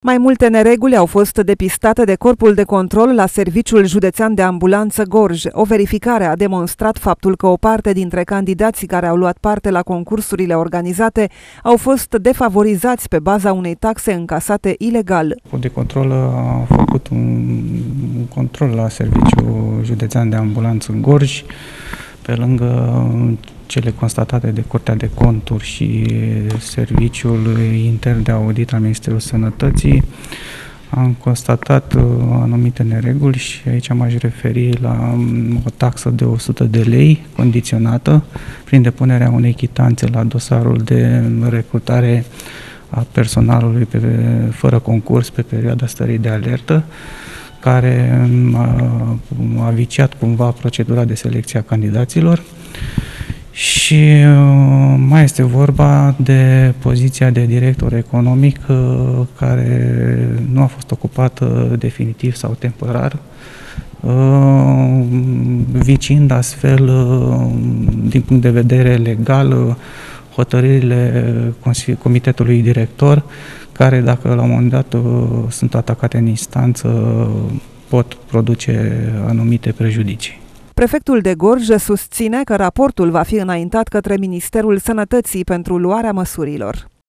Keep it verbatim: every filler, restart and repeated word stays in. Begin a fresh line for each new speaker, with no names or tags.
Mai multe nereguli au fost depistate de Corpul de Control la Serviciul Județean de Ambulanță Gorj. O verificare a demonstrat faptul că o parte dintre candidații care au luat parte la concursurile organizate au fost defavorizați pe baza unei taxe încasate ilegal.
Corpul de Control a făcut un control la Serviciul Județean de Ambulanță Gorj, pe lângă cele constatate de Curtea de Conturi și Serviciul Intern de Audit al Ministerului Sănătății. Am constatat anumite nereguli și aici m-aș referi la o taxă de o sută de lei condiționată prin depunerea unei chitanțe la dosarul de recrutare a personalului pe, fără concurs pe perioada stării de alertă, care a, a viciat cumva procedura de selecție a candidaților. Și mai este vorba de poziția de director economic care nu a fost ocupată definitiv sau temporar, vicind astfel, din punct de vedere legal, hotărârile comitetului director, care, dacă la un moment dat sunt atacate în instanță, pot produce anumite prejudicii.
Prefectul de Gorj susține că raportul va fi înaintat către Ministerul Sănătății pentru luarea măsurilor.